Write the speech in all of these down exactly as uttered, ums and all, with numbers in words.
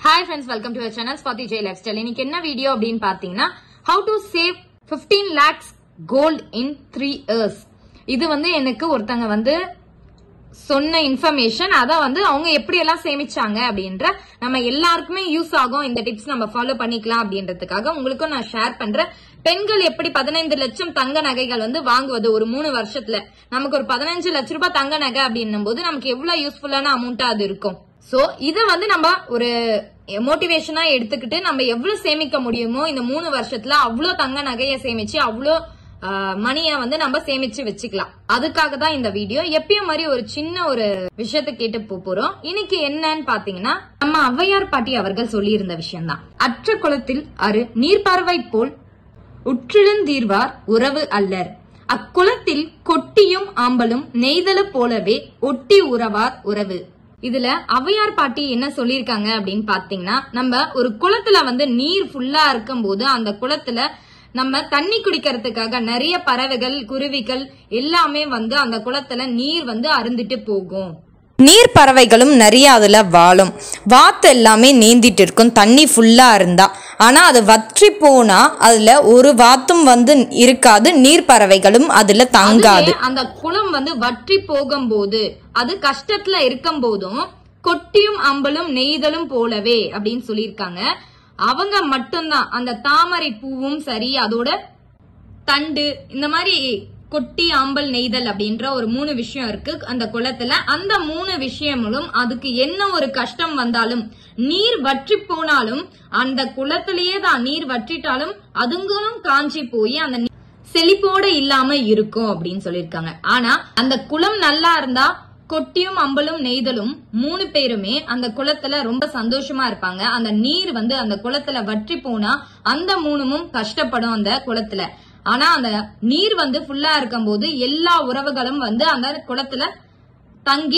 Hi friends, welcome to our channel Swati J Lifestyle. இன்னைக்கு என்ன video அப்படினு பாத்தீங்கன்னா how to save fifteen lakhs gold in three years. இது வந்து எனக்கு ஒருத்தங்க வந்து சொன்ன இன்ஃபர்மேஷன். அத வந்து அவங்க எப்படி எல்லாம் சேமிச்சாங்க அப்படின்ற நம்ம எல்லாருக்குமே யூஸ் ஆகும். இந்த டிப்ஸ் நம்ம ஃபாலோ பண்ணிக்கலாம் அப்படின்றதுக்காக உங்களுக்கும் நான் ஷேர் பண்றேன். பெண்கள் எப்படி பதினைந்து லட்சம் தங்க நகைகள் வந்து வாங்குவது ஒரு மூணு வருஷத்துல நமக்கு ஒரு பதினஞ்சு லட்சம் ரூபாய் தங்க நகை அப்படின்னும் போது நமக்கு எவ்வளவு யூஸ்ஃபுல்லான அமௌண்டா அது இருக்கும். சோ இத வந்து நம்ம ஒரு மோட்டிவேஷனா எடுத்துக்கிட்டு நம்ம எவ்வளவு சேமிக்க முடியுமோ இந்த மூணு வருஷத்துல அவ்வளவு தங்க நகைய சேமிச்சு அவ்வளவு மணிய வந்து நம்ம சேமிச்சு வச்சுக்கலாம். அதுக்காக தான் இந்த வீடியோ. எப்பயும் மாதிரி ஒரு சின்ன ஒரு விஷயத்த கேட்டு போறோம். இன்னைக்கு என்னன்னு பாத்தீங்கன்னா நம்ம ஔவையார் பாட்டி அவர்கள் சொல்லி இருந்த விஷயம் தான். அற்ற குளத்தில் அரு நீர்ப்பறவை போல் உற்றிழுந்தீர்வார் உறவு அல்லர். அக்குளத்தில் கொட்டியும் ஆம்பலும் நெய்தலு போலவே ஒட்டி உறவார் உறவு. இதுல ஔவையார் பாட்டி என்ன சொல்லிருக்காங்க அப்படின்னு பாத்தீங்கன்னா, நம்ம ஒரு குளத்துல வந்து நீர் ஃபுல்லா இருக்கும் போது அந்த குளத்துல நம்ம தண்ணி குடிக்கிறதுக்காக நிறைய பறவைகள் குருவிகள் எல்லாமே வந்து அந்த குளத்துல நீர் வந்து அருந்துட்டு போகும். நீர் பறவைகளும் நிறைய அதுல வாழும். வாத்து எல்லாமே நீந்திட்டு இருக்கும் தண்ணி ஃபுல்லா இருந்தா. ஆனா அது வற்றி போனா அதுல ஒரு வாத்தும் வந்து இருக்காது, நீர் பறவைகளும் அதுல தங்காது. அந்த குளம் வந்து வற்றி போகும் போது அது கஷ்டத்துல இருக்கும் போதும் கொட்டியும் அம்பலும் நெய்தலும் போலவே அப்படின்னு சொல்லியிருக்காங்க. அவங்க மட்டும்தான் அந்த தாமரை பூவும் சரி அதோட தண்டு இந்த மாதிரி கொட்டி ஆம்பல் நெய்தல் அப்படின்ற ஒரு மூணு விஷயம் இருக்கு அந்த குளத்துல. அந்த மூணு விஷயங்களும் அதுக்கு என்ன ஒரு கஷ்டம் வந்தாலும் நீர் வற்றி போனாலும் அந்த குளத்திலேயே தான் நீர் வற்றிட்டாலும் அதுங்களும் காஞ்சி போய் அந்த செழிப்போட இல்லாம இருக்கும் அப்படின்னு சொல்லிருக்காங்க. ஆனா அந்த குளம் நல்லா இருந்தா கொட்டியும் அம்பலும் நெய்தலும் மூணு பேருமே அந்த குளத்துல ரொம்ப சந்தோஷமா இருப்பாங்க. அந்த நீர் வந்து அந்த குளத்துல வற்றி போனா அந்த மூணுமும் கஷ்டப்படும் அந்த குளத்துல. ஆனா அந்த நீர் வந்து ஃபுல்லா இருக்கும் போது எல்லா உறவுகளும் வந்து அந்த குளத்துல தங்கி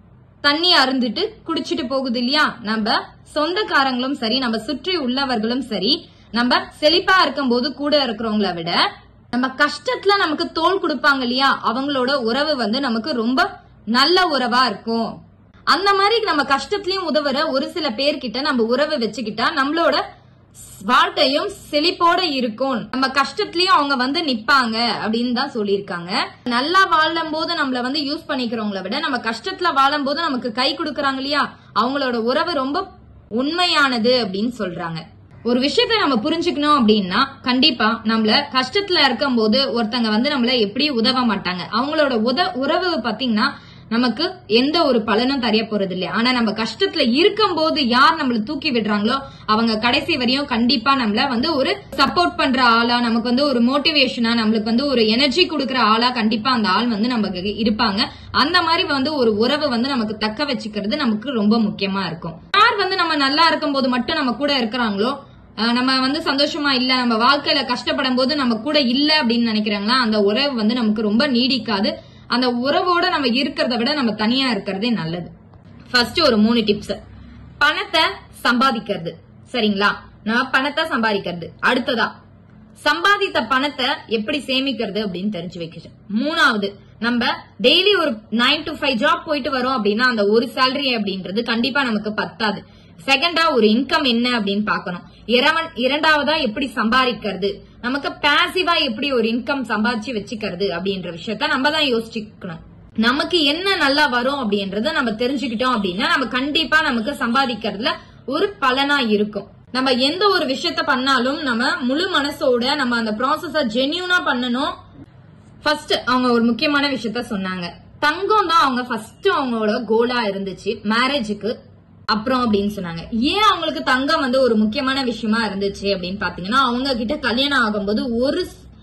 தண்ணி அருந்துட்டு குடிச்சிட்டு போகுது இல்லையா. நம்ம சொந்தக்காரங்களும் சரி நம்ம சுற்றி உள்ளவர்களும் சரி நம்ம செழிப்பா இருக்கும் போது கூட இருக்கிறவங்களை விட நம்ம கஷ்டத்துல நமக்கு தோள் கொடுப்பாங்க இல்லையா, அவங்களோட உறவு வந்து நமக்கு ரொம்ப நல்ல உறவா இருக்கும். அந்த மாதிரி நம்ம கஷ்டத்திலயும் உதவுற ஒரு சில பேர்கிட்ட நம்ம உறவு வச்சுக்கிட்டா நம்மளோட வாழ்க்கையும் செழிப்போட இருக்கும். நம்ம கஷ்டத்திலயும் அவங்க வந்து நிப்பாங்க அப்படின்னு தான் சொல்லியிருக்காங்க. நல்லா வாழும் போது நம்மள வந்து யூஸ் பண்ணிக்கிறவங்களை விட நம்ம கஷ்டத்துல வாழும் போது நமக்கு கை கொடுக்கறாங்க இல்லையா, அவங்களோட உறவு ரொம்ப உண்மையானது அப்படின்னு சொல்றாங்க. ஒரு விஷயத்த நம்ம புரிஞ்சுக்கணும் அப்படின்னா கண்டிப்பா நம்மள கஷ்டத்துல இருக்கும் போது ஒருத்தங்க வந்து நம்மள எப்படி உதவ மாட்டாங்க. அவங்களோட உத உறவு பாத்தீங்கன்னா நமக்கு எந்த ஒரு பலனும் தெரிய போறது இல்லையா. ஆனா நம்ம கஷ்டத்துல இருக்கும் போது யார் நம்மள தூக்கி விடுறாங்களோ அவங்க கடைசி வரையும் கண்டிப்பா நம்மள வந்து ஒரு சப்போர்ட் பண்ற ஆளா, நமக்கு வந்து ஒரு மோட்டிவேஷனா, நம்மளுக்கு வந்து ஒரு எனர்ஜி கொடுக்கற ஆளா கண்டிப்பா அந்த ஆள் வந்து நமக்கு இருப்பாங்க. அந்த மாதிரி வந்து ஒரு உறவு வந்து நமக்கு தக்க வச்சுக்கிறது நமக்கு ரொம்ப முக்கியமா இருக்கும். யார் வந்து நம்ம நல்லா இருக்கும் போது மட்டும் நம்ம கூட இருக்கிறாங்களோ, நம்ம வந்து சந்தோஷமா இல்ல நம்ம வாழ்க்கையில கஷ்டப்படும் போது நம்ம கூட இல்ல அப்படின்னு நினைக்கிறாங்களா, அந்த உறவு வந்து நமக்கு ரொம்ப நீடிக்காது. அந்த உறவோட நம்ம இருக்கிறத விட நம்ம தனியா இருக்கிறதே நல்லது. ஃபர்ஸ்ட் ஒரு மூணு டிப்ஸ். பணத்தை சம்பாதிக்கிறது சரிங்களா, நான் பணத்தை சம்பாதிக்கிறது. அடுத்ததா சம்பாதித்த பணத்தை எப்படி சேமிக்கிறது அப்படின்னு தெரிஞ்சு வைக்கிறது. மூணாவது நம்ம டெய்லி ஒரு நைன் டு ஃபைவ் ஜாப் போயிட்டு வரோம் அப்படின்னா அந்த ஒரு சேலரி அப்படின்றது கண்டிப்பா நமக்கு பத்தாது. செகண்டா ஒரு இன்கம் என்ன அப்படின்னு பாக்கணும். இரண்டாவதா எப்படி சம்பாதிக்கிறது, நமக்கு பாசிவா எப்படி ஒரு இன்கம் சம்பாதிச்சு வச்சுக்கிறது அப்படின்ற விஷயத்த நம்ம தான் யோசிச்சுக்கணும். நமக்கு என்ன நல்லா வரும் அப்படின்றத நம்ம தெரிஞ்சுக்கிட்டோம் அப்படின்னா நம்ம கண்டிப்பா நமக்கு சம்பாதிக்கிறதுல ஒரு பலனா இருக்கும். நம்ம எந்த ஒரு விஷயத்த பண்ணாலும் நம்ம முழு மனசோட நம்ம அந்த ப்ராசஸ ஜென்யூனா பண்ணணும். ஃபர்ஸ்ட் அவங்க ஒரு முக்கியமான விஷயத்த சொன்னாங்க. தங்கம் தான் அவங்க ஃபர்ஸ்ட் அவங்களோட கோலா இருந்துச்சு மேரேஜுக்கு அப்புறம் அப்படின்னு சொன்னாங்க. ஏன் அவங்களுக்கு தங்கம் வந்து ஒரு முக்கியமான விஷயமா இருந்துச்சு அப்படின்னு பாத்தீங்கன்னா, அவங்க கிட்ட கல்யாணம் ஆகும்போது ஒரு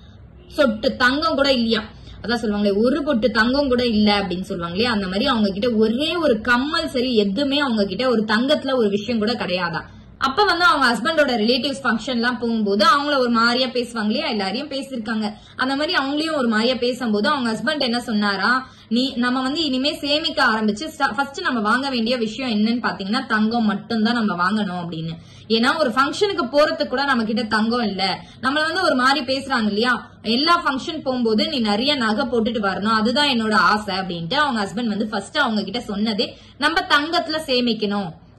சொட்டு தங்கம் கூட இல்லையா. அதான் சொல்லுவாங்களே ஒரு பொட்டு தங்கம் கூட இல்ல அப்படின்னு சொல்லுவாங்க இல்லையா. அந்த மாதிரி அவங்க கிட்ட ஒரே ஒரு கம்மல் சரி எதுவுமே அவங்க கிட்ட ஒரு தங்கத்துல ஒரு விஷயம் கூட கிடையாதா. அப்ப வந்து அவங்க ஹஸ்பண்டோட ரிலேட்டிவ்ஸ் ஃபங்க்ஷன் எல்லாம் போகும்போது அவங்கள ஒரு மாதிரியா பேசுவாங்க இல்லையா, எல்லாரையும் பேசிருக்காங்க. அந்த மாதிரி அவங்களையும் ஒரு மாதிரியா பேசும்போது அவங்க ஹஸ்பண்ட் என்ன சொன்னாரா, நீ நம்ம வந்து இனிமே சேமிக்க ஆரம்பிச்சு ஃபர்ஸ்ட் நம்ம வாங்க வேண்டிய விஷயம் என்னன்னு பாத்தீங்கன்னா தங்கம் மட்டும் தான் நம்ம வாங்கணும் அப்படின்னு. ஏன்னா ஒரு ஃபங்க்ஷனுக்கு போறதுக்கு கூட நம்ம கிட்ட தங்கம் இல்ல, நம்மள வந்து ஒரு மாதிரி பேசுறாங்க இல்லையா. எல்லா ஃபங்க்ஷன் போகும்போது நீ நிறைய நகை போட்டுட்டு வரணும், அதுதான் என்னோட ஆசை அப்படின்ட்டு அவங்க ஹஸ்பண்ட் வந்து ஃபர்ஸ்ட் அவங்க கிட்ட சொன்னதே நம்ம தங்கத்துல சேமிக்கணும்.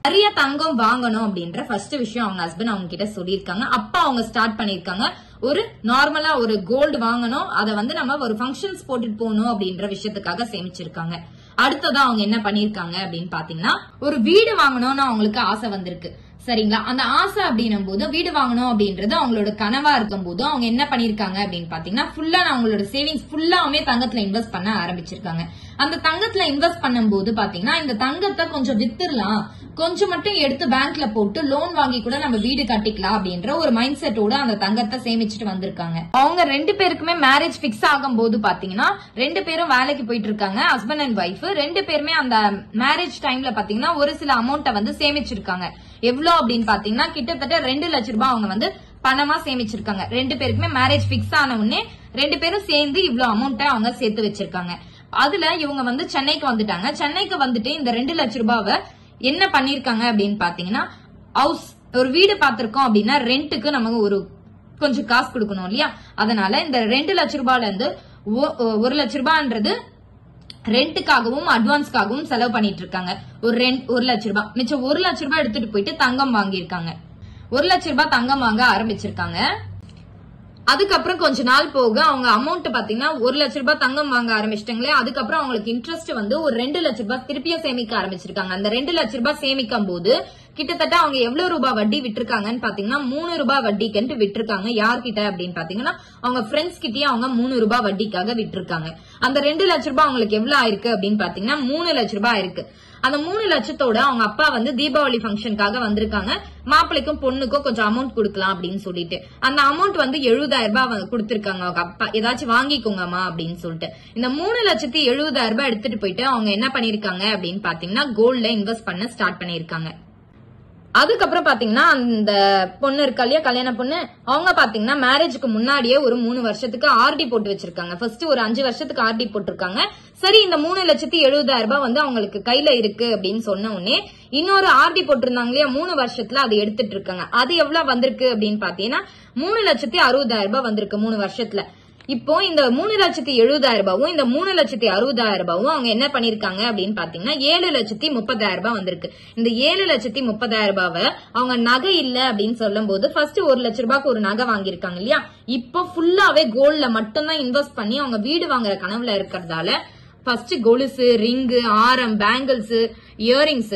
நிறைய தங்கம் வாங்கணும் அப்படின்ற ஃபர்ஸ்ட் விஷயம் அவங்க ஹஸ்பண்ட் அவங்க கிட்ட சொல்லியிருக்காங்க. அப்பா அவங்க ஸ்டார்ட் பண்ணிருக்காங்க ஒரு நார்மலா ஒரு கோல்டு வாங்கணும், அதை வந்து நம்ம ஒரு ஃபங்க்ஷன்ஸ் போட்டுட்டு போகணும் அப்படின்ற விஷயத்துக்காக சேமிச்சிருக்காங்க. அடுத்ததான் அவங்க என்ன பண்ணிருக்காங்க அப்படின்னு பாத்தீங்கன்னா ஒரு வீடு வாங்கணும்னு அவங்களுக்கு ஆசை வந்திருக்கு. சரிங்களா, அந்த ஆசை அப்படின்னும் போது வீடு வாங்கணும் அப்படின்றது அவங்களோட கனவா இருக்கும் போது அவங்க என்ன பண்ணிருக்காங்க அப்படின்னு பாத்தீங்கன்னா ஃபுல்லா அவங்களோட சேவிங்ஸ் ஃபுல்லாவுமே தங்கத்துல இன்வெஸ்ட் பண்ண ஆரம்பிச்சிருக்காங்க. அந்த தங்கத்துல இன்வெஸ்ட் பண்ணும் போது பாத்தீங்கன்னா இந்த தங்கத்தை கொஞ்சம் வித்துடலாம், கொஞ்சம் மட்டும் எடுத்து பேங்க்ல போட்டு லோன் வாங்கி கூட நம்ம வீடு கட்டிக்கலாம் அப்படின்ற ஒரு மைண்ட் செட்டோட அந்த தங்கத்தை சேமிச்சுட்டு வந்திருக்காங்க. அவங்க ரெண்டு பேருக்குமே மேரேஜ் பிக்ஸ் ஆகும் போது பாத்தீங்கன்னா ரெண்டு பேரும் வேலைக்கு போயிட்டு இருக்காங்க, ஹஸ்பண்ட் அண்ட் ஒய்ஃப். ரெண்டு பேருமே அந்த மேரேஜ் டைம்ல பாத்தீங்கன்னா ஒரு சில அமௌண்ட்டை வந்து சேமிச்சிருக்காங்க. எவ்வளவு அப்படின்னு பாத்தீங்கன்னா கிட்டத்தட்ட ரெண்டு லட்சம் ரூபாய் அவங்க வந்து பணமா சேமிச்சிருக்காங்க. ரெண்டு பேருக்குமே மேரேஜ் பிக்ஸ் ஆன உடனே ரெண்டு பேரும் சேர்ந்து இவ்வளவு அமௌண்ட்டை அவங்க சேர்த்து வச்சிருக்காங்க. அதுல இவங்க வந்து சென்னைக்கு வந்துட்டாங்க. சென்னைக்கு வந்துட்டு இந்த ரெண்டு லட்சம் ரூபாவை என்ன பண்ணிருக்காங்க அப்படின்னு பாத்தீங்கன்னா ஹவுஸ் ஒரு வீடு பாத்திருக்கோம் அப்படின்னா ரெண்டுக்கு நமக்கு ஒரு கொஞ்சம் காசு கொடுக்கணும் இல்லையா, அதனால இந்த ரெண்டு லட்சம் ரூபாயில இருந்து ஒரு லட்சம் ரூபாய்ன்றது ரெண்டுக்காகவும் அட்வான்ஸ்க்காகவும் செலவு பண்ணிட்டு இருக்காங்க. ஒரு ரெண்ட் ஒரு லட்சம் ரூபாய் மிச்சம் ஒரு லட்சம் ரூபாய் எடுத்துட்டு போயிட்டு தங்கம் வாங்கியிருக்காங்க. ஒரு லட்சம் ரூபாய் தங்கம் வாங்க ஆரம்பிச்சிருக்காங்க. அதுக்கப்புறம் கொஞ்ச நாள் போக அவங்க அமௌண்ட் பாத்தீங்கன்னா ஒரு லட்சம் ரூபாய் தங்கம் வாங்க ஆரம்பிச்சிட்டாங்களே, அதுக்கப்புறம் அவங்களுக்கு இன்ட்ரெஸ்ட் வந்து ஒரு ரெண்டு லட்சம் ரூபாய் திருப்பியும் சேமிக்க ஆரம்பிச்சிருக்காங்க. அந்த ரெண்டு லட்சம் ரூபாய் சேமிக்கும் போது கிட்டத்தட்ட அவங்க எவ்வளவு ரூபாய் வட்டி விட்டுருக்காங்கன்னு பாத்தீங்கன்னா மூணு ரூபாய் வட்டிக்கு விட்டுருக்காங்க. யார்கிட்ட அப்படின்னு பாத்தீங்கன்னா அவங்க ஃப்ரெண்ட்ஸ் கிட்டயே அவங்க மூணு ரூபாய் வட்டிக்காக விட்டுருக்காங்க. அந்த ரெண்டு லட்சம் ரூபாய் அவங்களுக்கு எவ்வளவு ஆயிருக்கு அப்படின்னு பாத்தீங்கன்னா மூணு லட்சம் ரூபாய் ஆயிருக்கு. அந்த மூணு லட்சத்தோட அவங்க அப்பா வந்து தீபாவளி ஃபங்க்ஷனுக்காக வந்திருக்காங்க. மாப்பிள்ளைக்கும் பொண்ணுக்கும் கொஞ்சம் அமௌண்ட் கொடுக்கலாம் அப்படின்னு சொல்லிட்டு அந்த அமௌண்ட் வந்து எழுபதாயிரம் ரூபாய் கொடுத்திருக்காங்க. அவங்க அப்பா ஏதாச்சும் வாங்கிக்கோங்கம்மா அப்படின்னு சொல்லிட்டு இந்த மூணு லட்சத்தி எழுபதாயிரம் ரூபாய் எடுத்துட்டு போயிட்டு அவங்க என்ன பண்ணிருக்காங்க அப்படின்னு பாத்தீங்கன்னா கோல்ட்ல இன்வெஸ்ட் பண்ண ஸ்டார்ட் பண்ணிருக்காங்க. அதுக்கப்புறம் பாத்தீங்கன்னா அந்த பொண்ணு இருக்கா இல்லையா, கல்யாண பொண்ணு, அவங்க பாத்தீங்கன்னா மேரேஜுக்கு முன்னாடியே ஒரு மூணு வருஷத்துக்கு ஆர்டி போட்டு வச்சிருக்காங்க. ஃபர்ஸ்ட் ஒரு அஞ்சு வருஷத்துக்கு ஆர்டி போட்டிருக்காங்க. சரி, இந்த மூணு லட்சத்தி எழுபதாயிரம் ரூபாய் வந்து அவங்களுக்கு கையில இருக்கு அப்படின்னு சொன்ன உடனே இன்னொரு ஆர்டி போட்டிருந்தாங்க இல்லையா மூணு வருஷத்துல அது எடுத்துட்டு இருக்காங்க. அது எவ்வளவு வந்திருக்கு அப்படின்னு பாத்தீங்கன்னா மூணு லட்சத்தி அறுபதாயிரம் ரூபாய் வந்திருக்கு மூணு வருஷத்துல. இப்போ இந்த மூணு லட்சத்தி எழுபதாயிரம் ரூபாயும் இந்த மூணு லட்சத்தி அறுபதாயிரம் ரூபாயும் அவங்க என்ன பண்ணிருக்காங்க அப்படின்னு பாத்தீங்கன்னா ஏழு லட்சத்தி முப்பதாயிரம் ரூபாய் வந்திருக்கு. இந்த ஏழு லட்சத்தி முப்பதாயிரம் ரூபாவை அவங்க நகை இல்ல அப்படின்னு சொல்லும் போது ஃபர்ஸ்ட் ஒரு லட்சம் ரூபாய்க்கு ஒரு நகை வாங்கியிருக்காங்க இல்லையா, இப்போ ஃபுல்லாவே கோல்ட்ல மட்டும்தான் இன்வெஸ்ட் பண்ணி அவங்க வீடு வாங்குற கனவுல இருக்கிறதால ஃபர்ஸ்ட் கொலுசு, ரிங்கு, ஆரம், பேங்கிள்ஸ், இயரிங்ஸ்,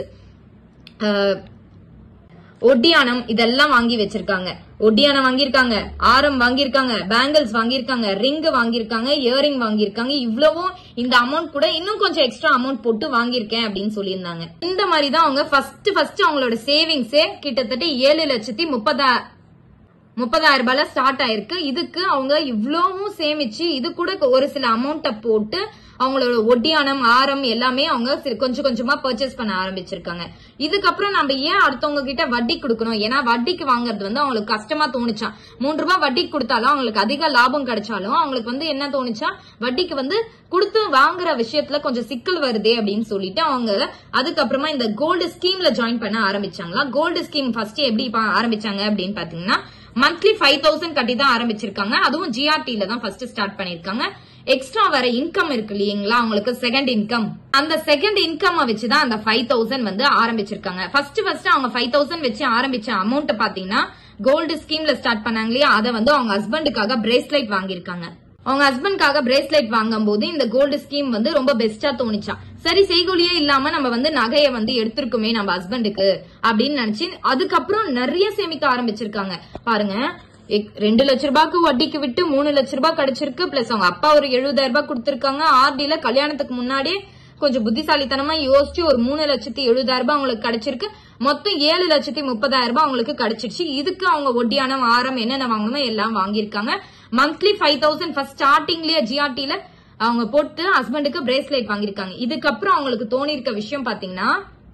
ஒட்டியானம் இதெல்லாம் வாங்கி வச்சிருக்காங்க. ஒட்டியானம் வாங்கியிருக்காங்க, ஆரம் வாங்கியிருக்காங்க, பேங்கிள்ஸ் வாங்கியிருக்காங்க, ரிங் வாங்கியிருக்காங்க, இயரிங் வாங்கியிருக்காங்க. இவ்வளவும் இந்த அமௌண்ட் கூட இன்னும் கொஞ்சம் எக்ஸ்ட்ரா அமௌண்ட் போட்டு வாங்கியிருக்கேன் அப்படின்னு சொல்லியிருந்தாங்க. இந்த மாதிரிதான் அவங்க ஃபர்ஸ்ட் ஃபர்ஸ்ட் அவங்களோட சேவிங்ஸே கிட்டத்தட்ட ஏழு லட்சத்தி முப்பதா முப்பதாயிரம் ரூபாய்ல ஸ்டார்ட் ஆயிருக்கு. இதுக்கு அவங்க இவ்வளவும் சேமிச்சு இது கூட ஒரு சில அமௌண்ட்டை போட்டு அவங்களோட ஒட்டியானம், ஆரம் எல்லாமே அவங்க கொஞ்சம் கொஞ்சமா பர்ச்சேஸ் பண்ண ஆரம்பிச்சிருக்காங்க. இதுக்கப்புறம் நம்ம ஏன் அடுத்தவங்க கிட்ட வட்டி கொடுக்கணும், ஏன்னா வட்டிக்கு வாங்குறது வந்து அவங்களுக்கு கஷ்டமா தோணுச்சா. மூணு ரூபாய் வட்டிக்கு கொடுத்தாலும் அவங்களுக்கு அதிக லாபம் கிடைச்சாலும் அவங்களுக்கு வந்து என்ன தோணுச்சா, வட்டிக்கு வந்து கொடுத்து வாங்குற விஷயத்துல கொஞ்சம் சிக்கல் வருதே அப்படின்னு சொல்லிட்டு அவங்க அதுக்கப்புறமா இந்த கோல்டு ஸ்கீம்ல ஜாயின் பண்ண ஆரம்பிச்சாங்களா. கோல்டு ஸ்கீம் ஃபர்ஸ்ட் எப்படி ஆரம்பிச்சாங்க அப்படின்னு பாத்தீங்கன்னா மந்த்லி ஃபைவ் தௌசண்ட் கட்டி தான் ஆரம்பிச்சிருக்காங்க. அதுவும் ஜிஆர்டில தான் ஃபர்ஸ்ட் ஸ்டார்ட் பண்ணிருக்காங்க. எக்ஸ்ட்ரா வர இன்கம் இருக்கு இல்லைங்களா அவங்களுக்கு செகண்ட் இன்கம், அந்த செகண்ட் இன்கம் வச்சுதான் அந்த ஃபைவ் தௌசண்ட் வந்து ஆரம்பிச்சிருக்காங்க. ஃபர்ஸ்ட் ஃபர்ஸ்ட் அவங்க ஃபைவ் தௌசண்ட் வச்சு ஆரம்பிச்ச அமௌண்ட் பாத்தீங்கன்னா கோல்டு ஸ்கீம்ல ஸ்டார்ட் பண்ணாங்க இல்லையா, அதை வந்து அவங்க ஹஸ்பண்டுக்காக பிரேஸ்லைட் வாங்கியிருக்காங்க. அவங்க ஹஸ்பண்ட்காக பிரேஸ்லைட் வாங்கும் போது இந்த கோல்டு ஸ்கீம் வந்து ரொம்ப பெஸ்டா தோணுச்சா. சரி, செய்கூலியே இல்லாம நம்ம வந்து நகையை வந்து எடுத்திருக்குமே நம்ம ஹஸ்பண்டுக்கு அப்படின்னு நினைச்சு அதுக்கப்புறம் நிறைய சேமிக்க ஆரம்பிச்சிருக்காங்க. பாருங்க, ரெண்டு லட்சம் ரூபாய்க்கு வட்டிக்கு விட்டு மூணு லட்சம் ரூபாய் கிடைச்சிருக்கு. பிளஸ் அவங்க அப்பா ஒரு எழுபதாயிரம் ரூபாய் கொடுத்திருக்காங்க. ஆர்டில கல்யாணத்துக்கு முன்னாடியே கொஞ்சம் புத்திசாலித்தனமா யோசிச்சு ஒரு மூணு லட்சத்தி எழுபதாயிரம் ரூபாய் அவங்களுக்கு கிடைச்சிருக்கு. மொத்தம் ஏழு லட்சத்தி முப்பதாயிரம் ரூபாய் அவங்களுக்கு கிடைச்சிருச்சு. இதுக்கு அவங்க ஒட்டியானம், ஆரம் என்னென்ன வாங்கணுமோ எல்லாம் வாங்கியிருக்காங்க. மந்த்லி ஃபைவ் தௌசண்ட் ஃபர்ஸ்ட் ஸ்டார்டிங்லயே ஜிஆர்டில அவங்க போட்டு ஹஸ்பண்டுக்கு பிரேஸ்லைட் வாங்கியிருக்காங்க. இதுக்கப்புறம் அவங்களுக்கு தோணி இருக்க விஷயம் பாத்தீங்கன்னா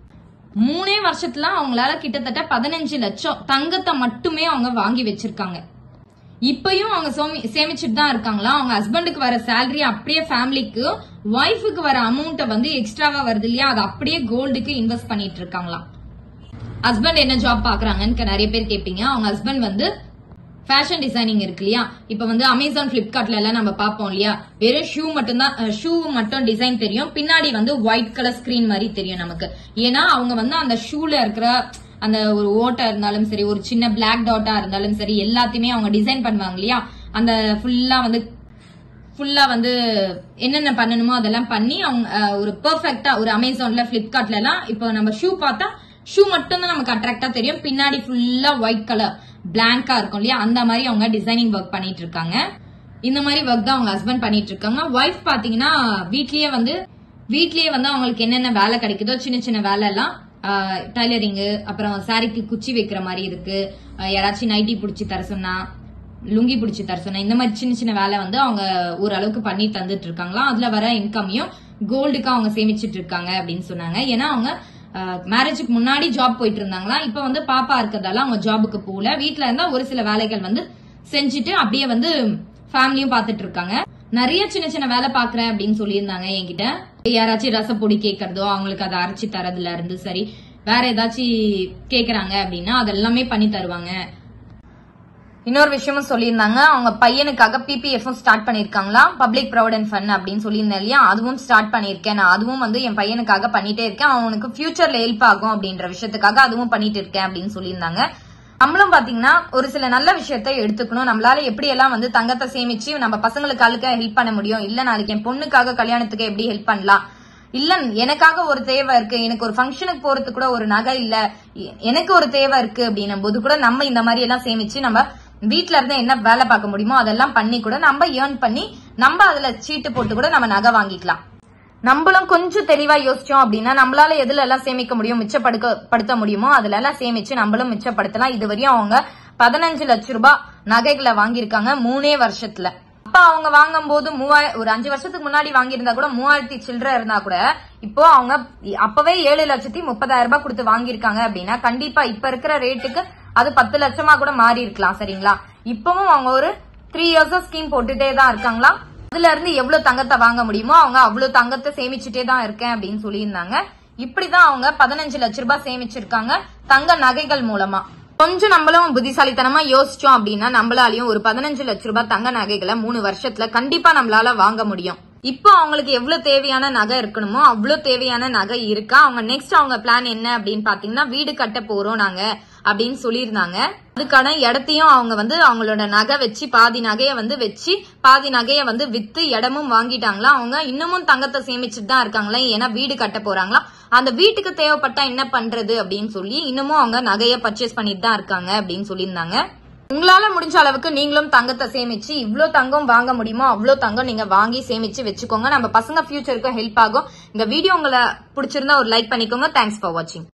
மூணே வருஷத்துல அவங்களால கிட்டத்தட்ட பதினஞ்சு லட்சம் தங்கத்தை மட்டுமே அவங்க வாங்கி வச்சிருக்காங்க. இப்பயும் அவங்க சேமிச்சுட்டு தான் இருக்காங்களா. அவங்க ஹஸ்பண்டுக்கு வர சேலரி அப்படியே ஃபேமிலிக்கு, ஒய்ஃபுக்கு வர அமௌண்ட்டை வந்து எக்ஸ்ட்ராவா வருது இல்லையா, அது அப்படியே கோல்டுக்கு இன்வெஸ்ட் பண்ணிட்டு இருக்காங்களா. ஹஸ்பண்ட் என்ன ஜாப் பாக்குறாங்கன்னு நிறைய பேர் கேட்பீங்க. அவங்க ஹஸ்பண்ட் வந்து ஃபேஷன் டிசைனிங் இருக்கு இல்லையா, இப்ப வந்து அமேசான் பிளிப்கார்ட்ல எல்லாம் நம்ம பாப்போம் இல்லையா, வெறும் ஷூ மட்டும் தான், ஷூ மட்டும் டிசைன் தெரியும், பின்னாடி வந்து ஒயிட் கலர் ஸ்கிரீன் மாதிரி தெரியும் நமக்கு. ஏன்னா அவங்க வந்து அந்த ஷூல இருக்கிற அந்த ஒரு ஓட்டா இருந்தாலும் சரி, ஒரு சின்ன பிளாக் டாட்டா இருந்தாலும் சரி, எல்லாத்தையுமே அவங்க டிசைன் பண்ணுவாங்க இல்லையா, அந்த ஃபுல்லா வந்து ஃபுல்லா வந்து என்னென்ன பண்ணணுமோ அதெல்லாம் பண்ணி அவங்க ஒரு பெர்ஃபெக்ட்டா ஒரு அமேசான்ல பிளிப்கார்ட்ல எல்லாம் இப்போ நம்ம ஷூ பார்த்தா ஷூ மட்டும் தான் நமக்கு அட்ராக்டா தெரியும், பின்னாடி ஃபுல்லா ஒயிட் கலர் பிளாங்கா இருக்கும் இல்லையா, அந்த மாதிரி அவங்க டிசைனிங் ஒர்க் பண்ணிட்டு இருக்காங்க. இந்த மாதிரி ஒர்க் தான் அவங்க ஹஸ்பண்ட் பண்ணிட்டு இருக்காங்க. ஒய்ஃப் பாத்தீங்கன்னா வீட்லயே வந்து வீட்லயே வந்து அவங்களுக்கு என்னென்ன வேலை கிடைக்குதோ சின்ன சின்ன வேலை எல்லாம், டைலரிங், அப்புறம் சாரிக்கு குச்சி வைக்கிற மாதிரி இருக்கு, யாராச்சும் நைட்டி பிடிச்சி தர சொன்னா, லுங்கி பிடிச்சி தர சொன்னா, இந்த மாதிரி சின்ன சின்ன வேலை வந்து அவங்க ஓரளவுக்கு பண்ணி தந்துட்டு இருக்காங்களாம். அதுல வர இன்கமையும் கோல்டுக்கு அவங்க சேமிச்சிட்டு இருக்காங்க அப்படின்னு சொன்னாங்க. ஏன்னா அவங்க மேரேஜுக்கு முன்னாடி ஜாப் போயிட்டு இருந்தாங்களா, இப்ப வந்து பாப்பா இருக்கிறதால அவங்க ஜாபுக்கு போகல, வீட்டுல இருந்தா ஒரு சில வேலைகள் வந்து செஞ்சுட்டு அப்படியே வந்து ஃபேமிலியும் பாத்துட்டு இருக்காங்க. நிறைய சின்ன சின்ன வேலை பாக்குறேன் அப்படின்னு சொல்லியிருந்தாங்க என்கிட்ட. யாராச்சும் ரசப்பொடி கேட்கறதோ அவங்களுக்கு அதை அரைச்சி தரதுல இருந்து சரி, வேற ஏதாச்சும் கேக்குறாங்க அப்படின்னா அதெல்லாமே பண்ணி தருவாங்க. இன்னொரு விஷயமும் சொல்லியிருந்தாங்க, அவங்க பையனுக்காக பிபிஎஃப் ஸ்டார்ட் பண்ணிருக்காங்களா, பப்ளிக் ப்ராவிடென்ட் ஃபண்ட் அப்படின்னு சொல்லியிருந்தேன் இல்லையா, அதுவும் ஸ்டார்ட் பண்ணிருக்கேன் நான். அதுவும் வந்து என் பையனுக்காக பண்ணிட்டே இருக்கேன், அவனுக்கு ஃபியூச்சர்ல ஹெல்ப் ஆகும் அப்படின்ற விஷயத்துக்காக அதுவும் பண்ணிட்டு இருக்கேன் அப்படின்னு சொல்லியிருந்தாங்க. நம்மளும் பாத்தீங்கன்னா ஒரு சில நல்ல விஷயத்த எடுத்துக்கணும். நம்மளால எப்படி எல்லாம் வந்து தங்கத்தை சேமிச்சு நம்ம பசங்களுக்காக ஹெல்ப் பண்ண முடியும், இல்ல நாளைக்கு என் பொண்ணுக்காக கல்யாணத்துக்கு எப்படி ஹெல்ப் பண்ணலாம், இல்ல எனக்காக ஒரு தேவை இருக்கு, எனக்கு ஒரு ஃபங்க்ஷனுக்கு போறதுக்கு கூட ஒரு நகை இல்ல, எனக்கு ஒரு தேவை இருக்கு அப்படின்னும் போது கூட நம்ம இந்த மாதிரி எல்லாம் சேமிச்சு நம்ம வீட்டுல இருந்து என்ன வேலை பார்க்க முடியுமோ அதெல்லாம் பண்ணி கூட நம்ம ஏர்ன் பண்ணி நம்ம அதுல சீட்டு போட்டு கூட நம்ம நகை வாங்கிக்கலாம். நம்மளும் கொஞ்சம் தெளிவா யோசிச்சோம் அப்படின்னா நம்மளால எதுல எல்லாம் சேமிக்க முடியும், மிச்சப்படுத்த முடியுமோ அதுல எல்லாம் சேமிச்சு நம்மளும் மிச்சப்படுத்தலாம். இதுவரையும் அவங்க பதினஞ்சு லட்சம் ரூபாய் நகைகளை வாங்கியிருக்காங்க மூணே வருஷத்துல. அப்ப அவங்க வாங்கும் போது மூவாயிரம் ஒரு அஞ்சு வருஷத்துக்கு முன்னாடி வாங்கியிருந்தா கூட மூவாயிரத்தி சில்லற இருந்தா கூட இப்போ அவங்க அப்பவே ஏழு லட்சத்தி முப்பதாயிரம் ரூபாய் கொடுத்து வாங்கியிருக்காங்க அப்படின்னா கண்டிப்பா இப்ப இருக்கிற ரேட்டுக்கு அது பத்து லட்சமா கூட மாறி இருக்கலாம். சரிங்களா, இப்பவும் அவங்க ஒரு த்ரீ இயர்ஸா ஸ்கீம் போட்டுட்டே தான் இருக்காங்களா. அதுல இருந்து எவ்வளவு தங்கத்தை வாங்க முடியுமோ அவங்க அவ்வளவு தங்கத்தை சேமிச்சுட்டே தான் இருக்கேன் அப்படின்னு சொல்லியிருந்தாங்க. இப்படிதான் அவங்க பதினஞ்சு லட்சம் ரூபாய் சேமிச்சிருக்காங்க தங்க நகைகள் மூலமா. கொஞ்சம் நம்மளும் புத்திசாலித்தனமா யோசிச்சோம் அப்படின்னா நம்மளாலையும் ஒரு பதினஞ்சு லட்சம் ரூபாய் தங்க நகைகளை மூணு வருஷத்துல கண்டிப்பா நம்மளால வாங்க முடியும். இப்போ அவங்களுக்கு எவ்வளவு தேவையான நகை இருக்கணுமோ அவ்வளவு தேவையான நகை இருக்கா. அவங்க நெக்ஸ்ட் அவங்க பிளான் என்ன அப்படின்னு பாத்தீங்கன்னா வீடு கட்ட போறோம் நாங்க அப்படின்னு சொல்லியிருந்தாங்க. அதுக்கான இடத்தையும் அவங்க வந்து அவங்களோட நகை வச்சு பாதி நகைய வந்து வச்சு பாதி நகைய வந்து வித்து இடமும் வாங்கிட்டாங்களா. அவங்க இன்னமும் தங்கத்தை சேமிச்சுட்டு தான் இருக்காங்களா, ஏன்னா வீடு கட்ட போறாங்களா. அந்த வீட்டுக்கு தேவைப்பட்டா என்ன பண்றது அப்படின்னு சொல்லி இன்னமும் அவங்க நகைய பர்ச்சேஸ் பண்ணிட்டு தான் இருக்காங்க அப்படின்னு சொல்லியிருந்தாங்க. உங்களால முடிஞ்ச அளவுக்கு நீங்களும் தங்கத்தை சேமிச்சு இவ்வளவு தங்கம் வாங்க முடியுமோ அவ்வளவு தங்கம் நீங்க வாங்கி சேமிச்சு வச்சுக்கோங்க. நம்ம பசங்க ஃபியூச்சருக்கு ஹெல்ப் ஆகும். இந்த வீடியோ உங்களை பிடிச்சிருந்தா ஒரு லைக் பண்ணிக்கோங்க. தேங்க்ஸ் ஃபார் வாட்சிங்.